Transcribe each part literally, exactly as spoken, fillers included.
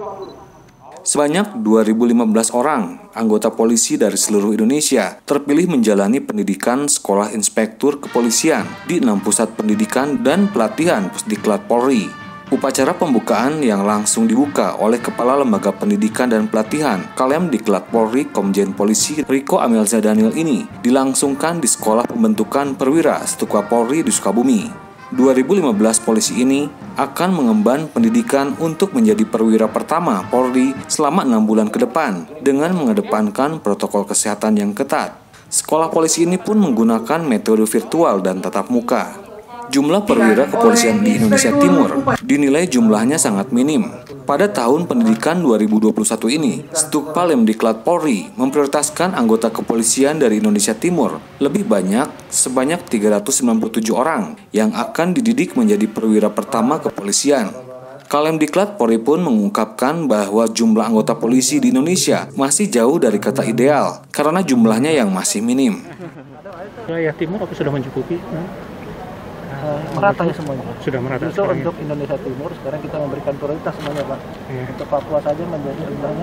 Sebanyak dua ribu lima belas orang anggota polisi dari seluruh Indonesia terpilih menjalani pendidikan sekolah inspektur kepolisian di enam pusat pendidikan dan pelatihan Pusdiklat Polri. Upacara pembukaan yang langsung dibuka oleh Kepala Lembaga Pendidikan dan Pelatihan Kalemdiklat Polri Komjen Polisi Riko Amelza Daniel ini dilangsungkan di Sekolah Pembentukan Perwira Setukwa Polri di Sukabumi. dua ribu lima belas polisi ini akan mengemban pendidikan untuk menjadi perwira pertama Polri selama enam bulan ke depan dengan mengedepankan protokol kesehatan yang ketat. Sekolah polisi ini pun menggunakan metode virtual dan tatap muka. Jumlah perwira kepolisian di Indonesia Timur dinilai jumlahnya sangat minim. Pada tahun pendidikan dua ribu dua puluh satu ini, Stukpa Lemdiklat Polri memprioritaskan anggota kepolisian dari Indonesia Timur lebih banyak sebanyak tiga ratus sembilan puluh tujuh orang yang akan dididik menjadi perwira pertama kepolisian. Kalemdiklat Polri pun mengungkapkan bahwa jumlah anggota polisi di Indonesia masih jauh dari kata ideal karena jumlahnya yang masih minim. Wilayah Timur apa sudah mencukupi? Uh, merata ya semuanya. Sudah merata. Justru untuk ya? Indonesia Timur sekarang kita memberikan prioritas semuanya, Pak. Ya. Untuk Papua saja menjadi jumlahnya.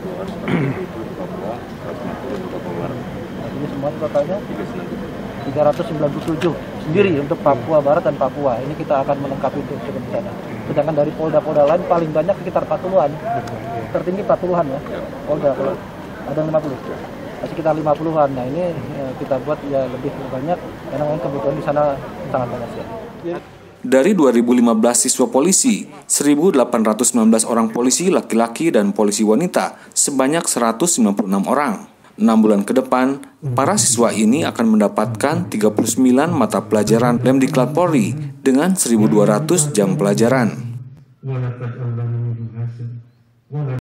Nah, ini semuanya totalnya tiga ratus sembilan puluh tujuh sendiri untuk Papua Barat dan Papua. Ini kita akan melengkapi untuk ke sana. Sedangkan dari Polda-Polda lain paling banyak sekitar empat puluhan. Tertinggi empat puluhan ya. Polda kalau ada lima puluh. Sekitar lima puluhan. Nah ini ya, kita buat ya lebih banyak karena kebutuhan di sana sangat banyak ya. Dari dua ribu lima belas siswa polisi, seribu delapan ratus sembilan belas orang polisi laki-laki dan polisi wanita sebanyak seratus sembilan puluh enam orang. enam bulan ke depan, para siswa ini akan mendapatkan tiga puluh sembilan mata pelajaran Lemdiklat Polri dengan seribu dua ratus jam pelajaran.